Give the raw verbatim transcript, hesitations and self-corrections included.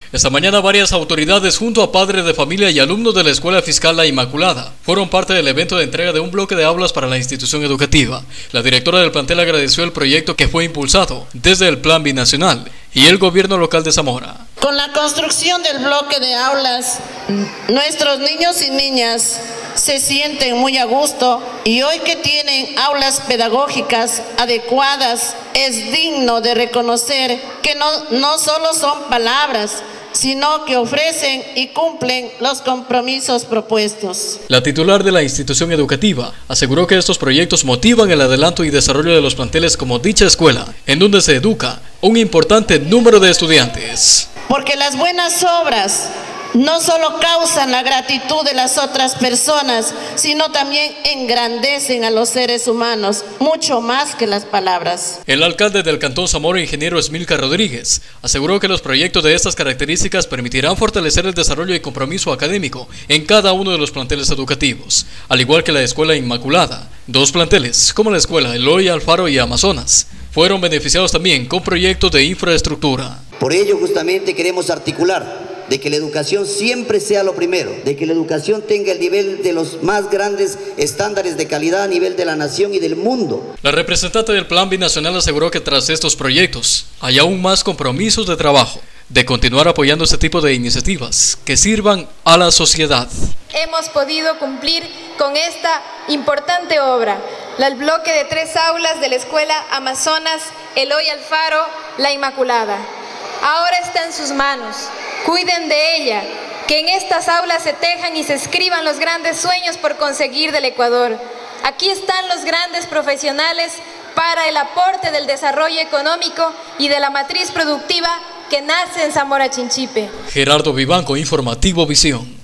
Esta mañana varias autoridades junto a padres de familia y alumnos de la Escuela Fiscal La Inmaculada fueron parte del evento de entrega de un bloque de aulas para la institución educativa. La directora del plantel agradeció el proyecto que fue impulsado desde el Plan Binacional y el gobierno local de Zamora. Con la construcción del bloque de aulas, nuestros niños y niñas se sienten muy a gusto y hoy que tienen aulas pedagógicas adecuadas, es digno de reconocer que no, no solo son palabras, sino que ofrecen y cumplen los compromisos propuestos. La titular de la institución educativa aseguró que estos proyectos motivan el adelanto y desarrollo de los planteles como dicha escuela, en donde se educa un importante número de estudiantes. Porque las buenas obras no solo causan la gratitud de las otras personas, sino también engrandecen a los seres humanos, mucho más que las palabras. El alcalde del Cantón Zamora, ingeniero Esmilcar Rodríguez, aseguró que los proyectos de estas características permitirán fortalecer el desarrollo y compromiso académico en cada uno de los planteles educativos, al igual que la Escuela Inmaculada. Dos planteles, como la Escuela Eloy Alfaro y Amazonas, fueron beneficiados también con proyectos de infraestructura. Por ello, justamente queremos articular de que la educación siempre sea lo primero, de que la educación tenga el nivel de los más grandes estándares de calidad a nivel de la nación y del mundo. La representante del Plan Binacional aseguró que tras estos proyectos hay aún más compromisos de trabajo, de continuar apoyando este tipo de iniciativas que sirvan a la sociedad. Hemos podido cumplir con esta importante obra, el bloque de tres aulas de la Escuela Amazonas, Eloy Alfaro, La Inmaculada. Ahora está en sus manos. Cuiden de ella, que en estas aulas se tejan y se escriban los grandes sueños por conseguir del Ecuador. Aquí están los grandes profesionales para el aporte del desarrollo económico y de la matriz productiva que nace en Zamora Chinchipe. Gerardo Vivanco, Informativo Visión.